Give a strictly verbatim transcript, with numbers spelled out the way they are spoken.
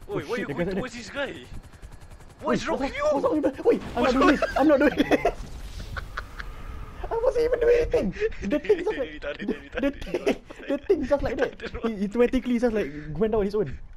Wait, why are you shit, going the guy towards this guy? What Wait, is wrong with what's wrong you? with me? Wait, I'm What's not doing wrong? this. I'm not doing this. I wasn't even doing anything. The thing just like the, the thing, the thing just like that. He automatically just like went down on his own.